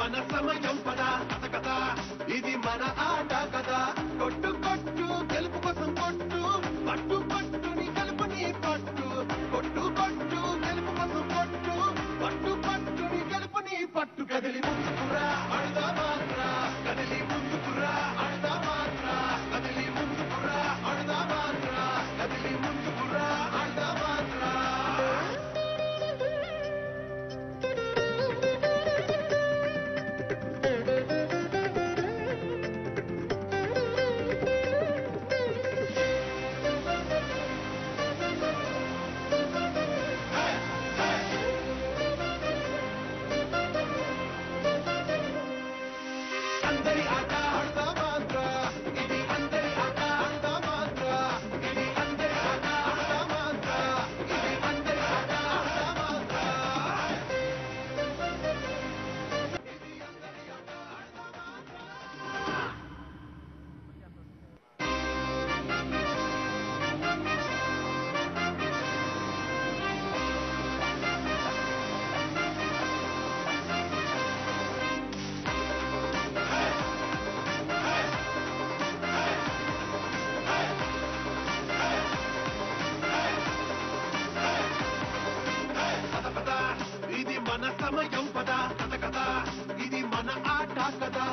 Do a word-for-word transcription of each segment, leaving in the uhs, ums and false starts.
మన సమయం పదా కథ కదా ఇది మన ఆట కదా కొట్టు కొట్టు గెలుపు కోసం కొట్టు పట్టు పట్టుని కలుపుని పట్టు కొట్టు కొట్టు గెలుపు కోసం కొట్టు పట్టు పట్టుని కలుపుని పట్టు కదిలి ముందుకురా అడుదా మాత్ర కదిలి ముందుకురా అడుదా మాత్ర కదిలి ముందుకురా అడుదా మాత్ర కదిలి ముందుకురా అడుదా మాత్ర మన సమయం పదా కథ కదా ఇది మన ఆట కదా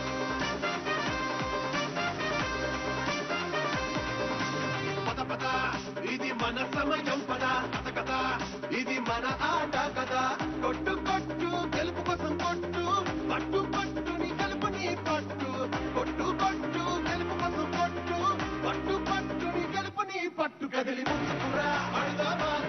పద పద ఇది మన సమయం పదా కథ కదా ఇది మన ఆట కదా కొట్టు కొట్టు గెలుపు కోసం కొట్టు పట్టు పట్టుని కలుపుని పట్టు కొట్టు కొట్టు గెలుపు కోసం కొట్టు పట్టు పట్టుని కలుపుని పట్టు కదిలి ముందుకురా అడుదా